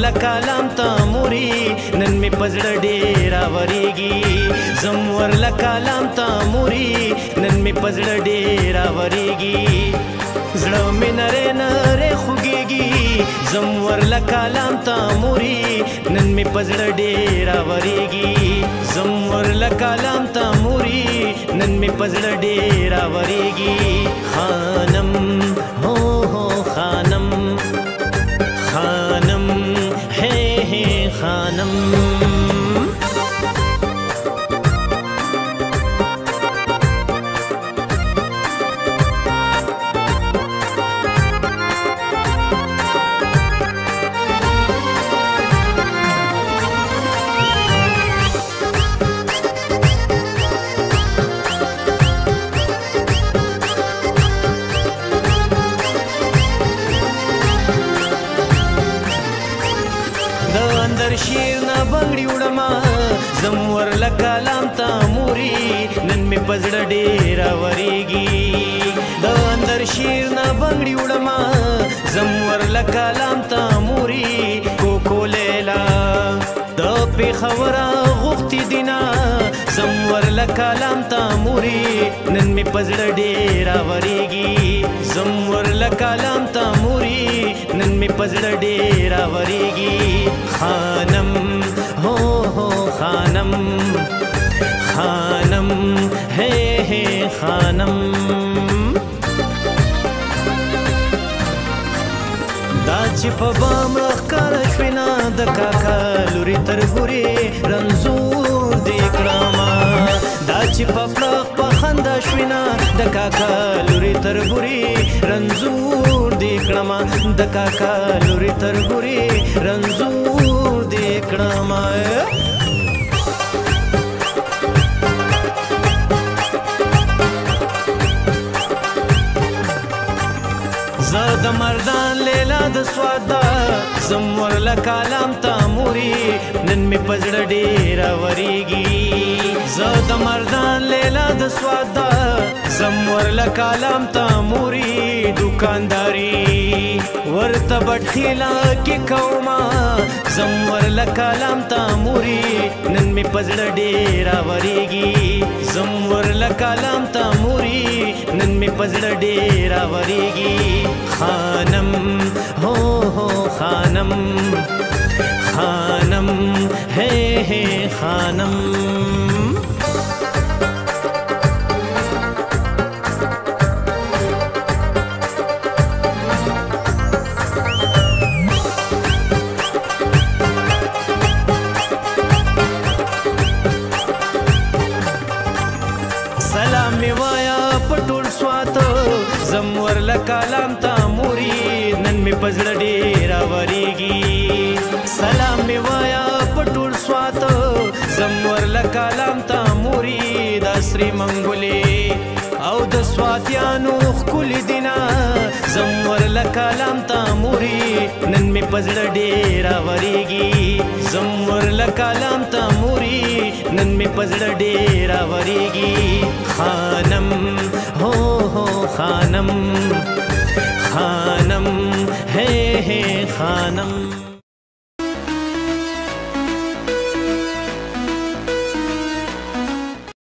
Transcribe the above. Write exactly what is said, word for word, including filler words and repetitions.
کالام ته موري نن می پزړه ډېره وریږي زم ورله کالام ته موري نن می پزړه ډېره وریږي زړه مې نری نری خوږېږي زم ورله کالام ته موري نن می پزړه ډېره وریږي زم ورله کالام ته موري نن می پزړه ډېره وریږي خانم هو هو خانم خانم ہے ہے خانم اندر شیر نا بنگړی وړما زم ورله کالام ته موري نن می پزړه ډېره وریږي د اندر شیر نا بنگړی وړما زم ورله کالام ته موري کوکو لیلا د پیښوره غوښتي دینا زم ورله کالام ته موري نن می پزړه ډېره وریږي زم ورله کالام ته موري نن می پزړه ډېره وریږي خانم ہو ہو خانم خانم ہے ہے خانم دا چې په بام ښکاره شوې نه د کاکا لورې تربورې رنځور دې کړمه دا چې په پړق په خندا شوې نه د کاکا لورې تربورې رنځور دې کړمه د کاکا لورې تربورې رنځور دې کړمه زه د مردان لیلا د سوادا زم ورله کالام ته موري نن می پزړه ډېره وریږي زه د مردان لیلا د سوادا زم ورله کالام ته موري دکانداري ورته بټخیلا کې کوما زم ورله کالام ته موري نن می پزړه ډېره وریږي زم ورله کالام ته موري نن می پزړه ډېره وریږي خانم ہو ہو خانم خانم ہے ہے خانم سلام می وایا پټول سوات زم ورله کالام ته موري نن می پزړه ډېره وریږي سلام می وایا پټول سوات زم ورله کالام ته موري دا سری منګولې او د سواتیانو ښکلې دینا زم ورله کالام ته موري نن می پزړه ډېره وریږي زم ورله کالام ته موري نن می پزړه ډېره وریږي خانم ہو ہو خانم خانم ہے ہے خانم